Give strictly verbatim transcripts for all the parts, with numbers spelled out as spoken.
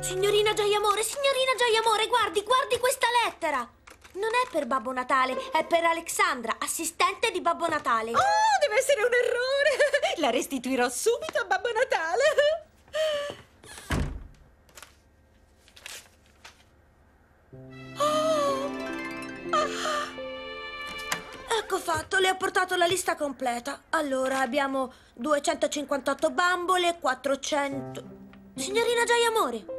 Signorina Gioiamore, signorina Gioiamore, guardi, guardi questa lettera! Non è per Babbo Natale, è per Alexandra, assistente di Babbo Natale. Oh, deve essere un errore! La restituirò subito a Babbo Natale! Oh. Ah. Ecco fatto, le ho portato la lista completa. Allora, abbiamo duecentocinquantotto bambole, quattrocento... Signorina Gioiamore!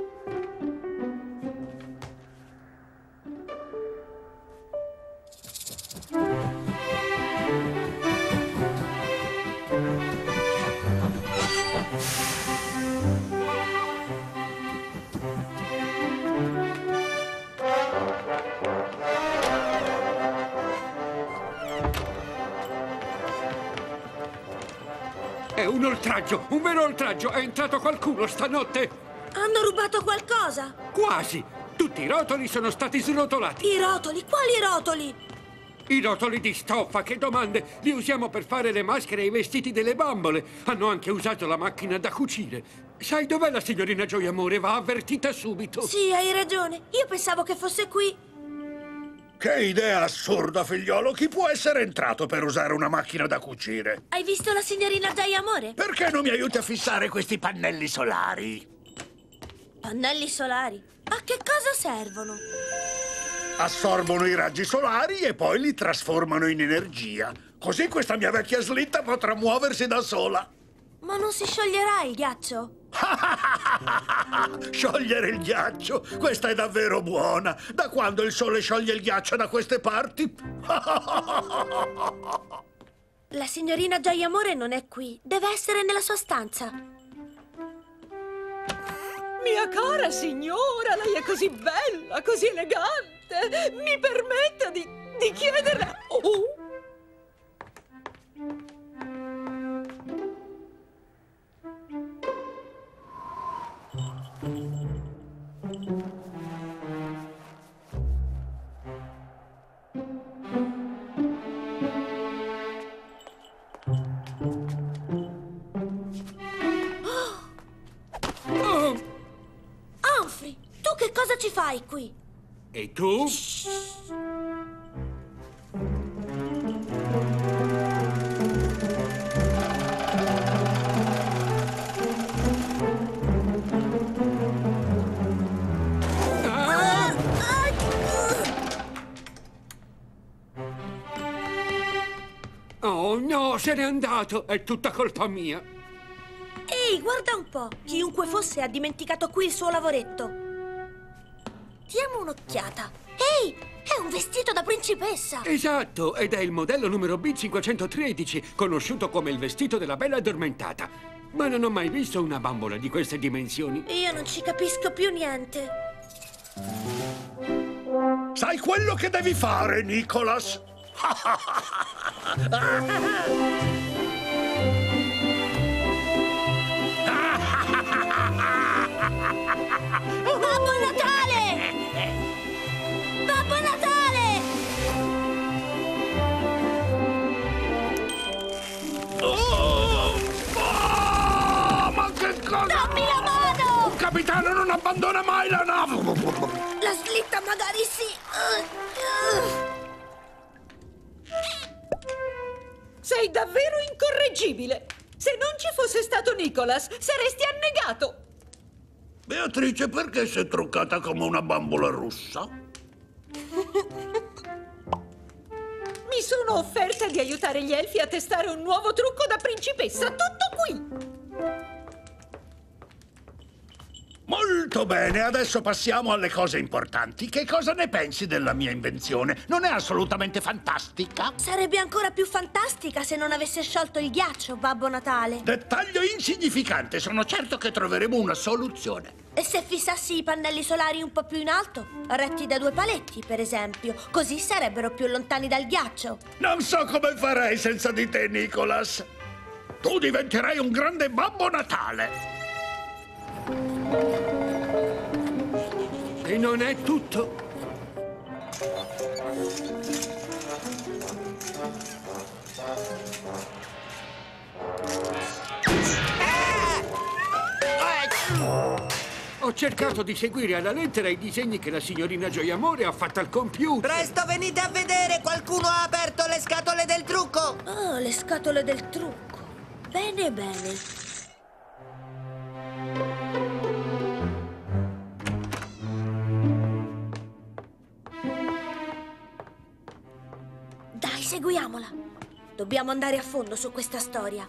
È un oltraggio, un vero oltraggio! È entrato qualcuno stanotte! Hanno rubato qualcosa? Quasi! Tutti i rotoli sono stati srotolati! I rotoli? Quali rotoli? I rotoli di stoffa, che domande! Li usiamo per fare le maschere e i vestiti delle bambole! Hanno anche usato la macchina da cucire! Sai dov'è la signorina Gioiamore? Va avvertita subito! Sì, hai ragione. Io pensavo che fosse qui. Che idea assurda, figliolo! Chi può essere entrato per usare una macchina da cucire? Hai visto la signorina Gioiamore? Perché non mi aiuti a fissare questi pannelli solari? Pannelli solari? A che cosa servono? Assorbono i raggi solari e poi li trasformano in energia. Così questa mia vecchia slitta potrà muoversi da sola. Ma non si scioglierà il ghiaccio? Sciogliere il ghiaccio? Questa è davvero buona. Da quando il sole scioglie il ghiaccio da queste parti? La signorina Gioiamore non è qui. Deve essere nella sua stanza. Mia cara signora, lei è così bella, così elegante. Mi permetta di, di chiederle... Oh. Humphrey, tu che cosa ci fai qui? E tu? Oh no, se n'è andato! È tutta colpa mia! Ehi, guarda un po'! Chiunque fosse ha dimenticato qui il suo lavoretto. Diamo un'occhiata. Ehi, è un vestito da principessa! Esatto, ed è il modello numero B cinquecentotredici, conosciuto come il vestito della bella addormentata. Ma non ho mai visto una bambola di queste dimensioni. Io non ci capisco più niente. Sai quello che devi fare, Nicholas? Babbo Natale! Babbo Natale! Oh! Oh! Ma che cosa? Dammi la mano! Un capitano non abbandona mai la nave! La slitta magari sì. Sei davvero incorreggibile! Se non ci fosse stato Nicholas, saresti annegato! Beatrice, perché sei truccata come una bambola russa? Mi sono offerta di aiutare gli elfi a testare un nuovo trucco da principessa. Tutto qui! Molto bene, adesso passiamo alle cose importanti. Che cosa ne pensi della mia invenzione? Non è assolutamente fantastica? Sarebbe ancora più fantastica se non avesse sciolto il ghiaccio, Babbo Natale. Dettaglio insignificante, sono certo che troveremo una soluzione. E se fissassi i pannelli solari un po' più in alto, retti da due paletti, per esempio, così sarebbero più lontani dal ghiaccio. Non so come farei senza di te, Nicholas. Tu diventerai un grande Babbo Natale. E non è tutto. Ho cercato di seguire alla lettera i disegni che la signorina Gioiamore ha fatto al computer. Presto, venite a vedere! Qualcuno ha aperto le scatole del trucco! Oh, le scatole del trucco. Bene, bene. Dai, seguiamola. Dobbiamo andare a fondo su questa storia.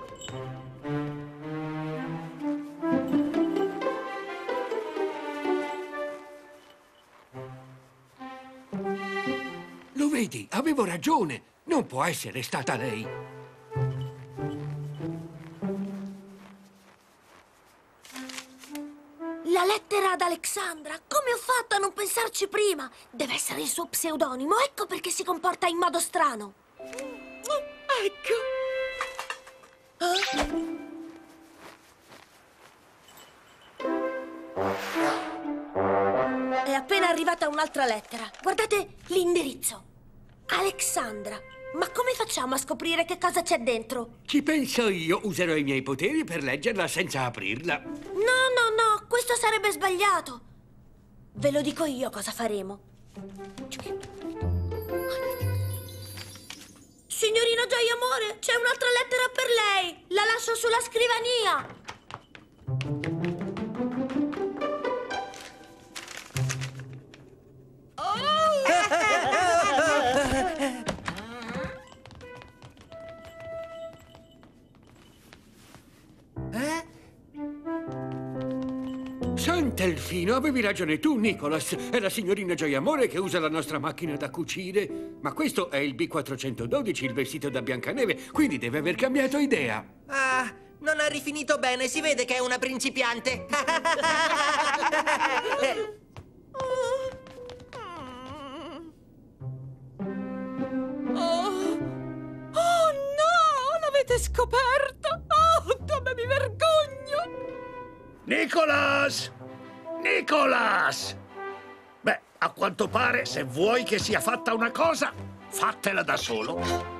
Lo vedi? Avevo ragione. Non può essere stata lei. La lettera ad Alexandra. Come ho fatto a non pensarci prima? Deve essere il suo pseudonimo. Ecco perché si comporta in modo strano. Ecco. È appena arrivata un'altra lettera. Guardate l'indirizzo. Alexandra. Ma come facciamo a scoprire che cosa c'è dentro? Ci penso io. Userò i miei poteri per leggerla senza aprirla. No, no, no. Questo sarebbe sbagliato. Ve lo dico io cosa faremo. Signorina Gioiamore, c'è un'altra lettera per lei. La lascio sulla scrivania. Sant'Elfino, avevi ragione tu, Nicholas. È la signorina Gioiamore che usa la nostra macchina da cucire. Ma questo è il B quattrocentododici, il vestito da Biancaneve, quindi deve aver cambiato idea. Ah, non ha rifinito bene, si vede che è una principiante. Oh, oh no! L'avete scoperto! Oh, come mi vergogno! Nicholas! Nicholas! Beh, a quanto pare, se vuoi che sia fatta una cosa, fatela da solo.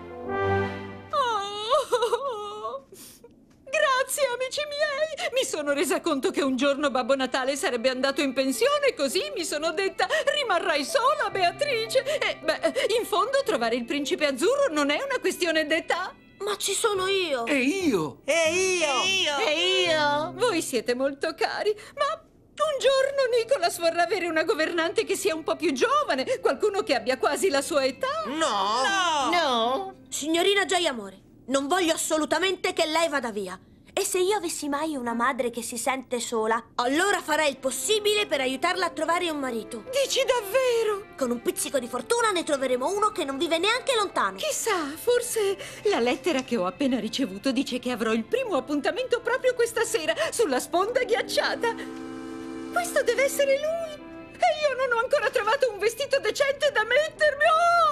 Oh, grazie, amici miei! Mi sono resa conto che un giorno Babbo Natale sarebbe andato in pensione, così mi sono detta rimarrai sola, Beatrice. E, beh, in fondo trovare il principe azzurro non è una questione d'età. Ma ci sono io. E io? E io? E io? Voi siete molto cari, ma un giorno Nicholas vorrà avere una governante che sia un po' più giovane, qualcuno che abbia quasi la sua età. No! No! Signorina Gioiamore, non voglio assolutamente che lei vada via. E se io avessi mai una madre che si sente sola, allora farei il possibile per aiutarla a trovare un marito. Dici davvero? Con un pizzico di fortuna ne troveremo uno che non vive neanche lontano. Chissà, forse la lettera che ho appena ricevuto dice che avrò il primo appuntamento proprio questa sera, sulla sponda ghiacciata. Questo deve essere lui. E io non ho ancora trovato un vestito decente da mettermi.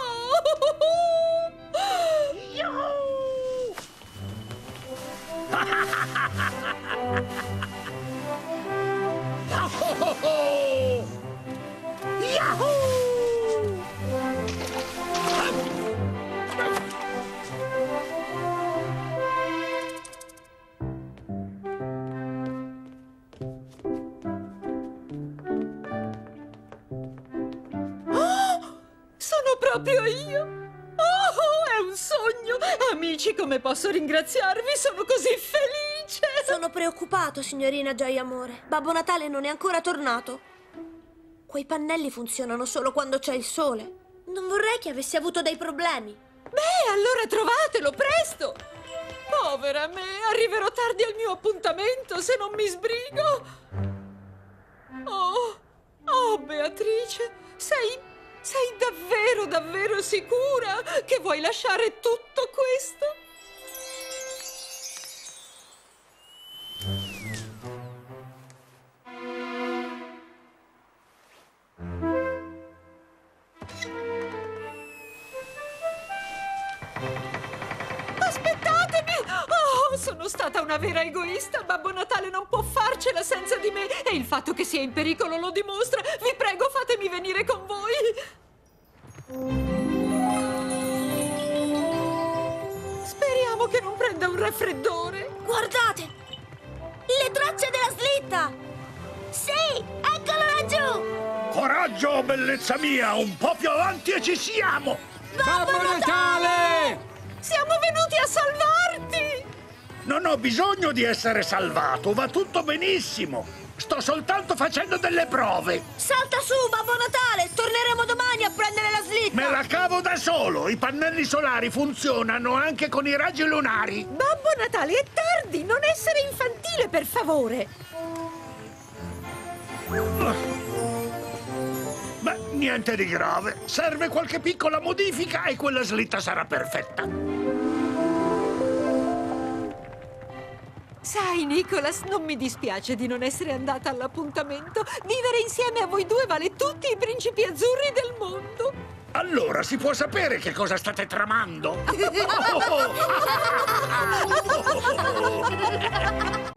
Oh! Yahoo! Yahoo! Yahoo! Oh, sono proprio io. Oh, è un sogno. Amici, come posso ringraziarvi? Sono così felice. Sono preoccupato, signorina Gioiamore. Babbo Natale non è ancora tornato. Quei pannelli funzionano solo quando c'è il sole. Non vorrei che avessi avuto dei problemi. Beh, allora trovatelo, presto! Povera me, arriverò tardi al mio appuntamento se non mi sbrigo. Oh, oh, Beatrice, sei... sei davvero, davvero sicura che vuoi lasciare tutto questo? Aspettatemi! Oh, sono stata una vera egoista. Babbo Natale non può farcela senza di me e il fatto che sia in pericolo lo dimostra. Vi prego, fatemi venire con voi. Speriamo che non prenda un raffreddore. Guardate! Le tracce della slitta! Sì! Coraggio, bellezza mia! Un po' più avanti e ci siamo! Babbo Natale! Siamo venuti a salvarti! Non ho bisogno di essere salvato, va tutto benissimo! Sto soltanto facendo delle prove! Salta su, Babbo Natale! Torneremo domani a prendere la slitta! Me la cavo da solo! I pannelli solari funzionano anche con i raggi lunari! Babbo Natale, è tardi! Non essere infantile, per favore! Beh, niente di grave. Serve qualche piccola modifica e quella slitta sarà perfetta. Sai, Nicholas, non mi dispiace di non essere andata all'appuntamento. Vivere insieme a voi due vale tutti i principi azzurri del mondo. Allora, si può sapere che cosa state tramando?